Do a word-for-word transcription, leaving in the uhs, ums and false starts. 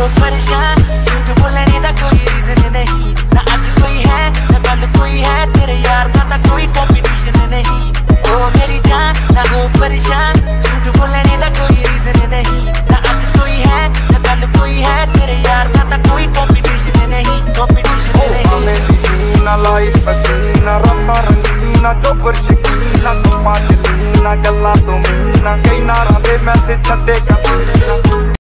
हो परेशान, झूठ बोलने दा कोई रीजन नहीं। ना आज कोई है ना कल कोई है, तेरे यार दा तां कोई कंपटीशन नहीं। ओ मेरी जान ना हो परेशान, झूठ बोलने दा कोई रीजन नहीं। ना आज कोई है ना कल कोई है, तेरे यार दा तां कोई कंपटीशन नहीं, कंपटीशन नहीं। मेरी ना लाई पसीना रत्ता रंगीना चोपर शकीना, तू पाजलीना गल्ला तो मीना, कई नारा दे मैसेज छड्डे का सीना।